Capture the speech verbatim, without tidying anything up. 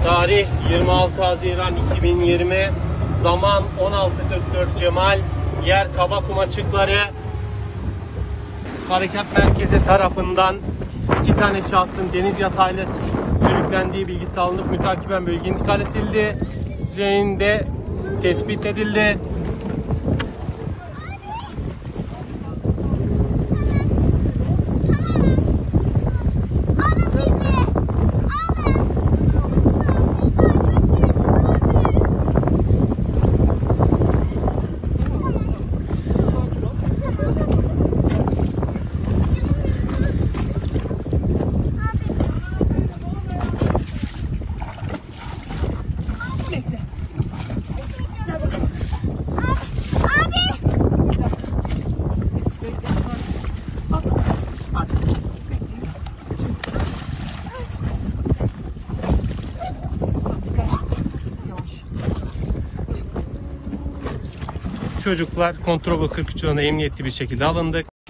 Tarih yirmi altı Haziran iki bin yirmi. Zaman on altı kırk dört Cemal. Yer Kabakkum açıkları. Harekat merkezi tarafından iki tane şahsın deniz yatağıyla sürüklendiği bilgisi alınıp mütakiben bölgeye intikal edildi. Üzerinde tespit edildi. Çocuklar kontrol kırk üç yılına emniyetli bir şekilde alındı.